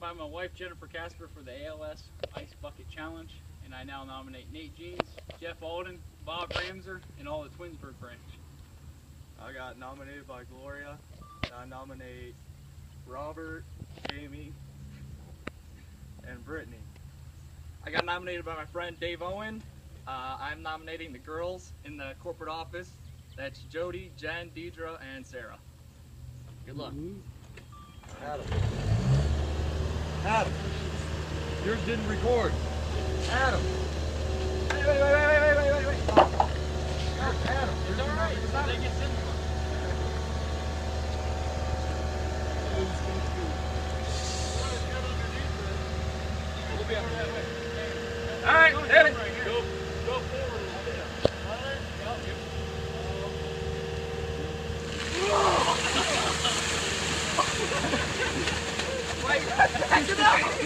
by my wife Jennifer Casper for the ALS Ice Bucket Challenge, and I now nominate Nate Jeans, Jeff Alden, Bob Ramser, and all the Twinsburg branch. I got nominated by Gloria. I nominate Robert, Jamie, and Brittany. I got nominated by my friend Dave Owen. I'm nominating the girls in the corporate office. That's Jody, Jen, Deidre, and Sarah. Good luck. Adam. Adam. Yours didn't record. Adam. Wait. Adam. It's alright, it's not like it's in the We'll be up that way. Alright, hit it. Go forward a little bit. Wait, back it up.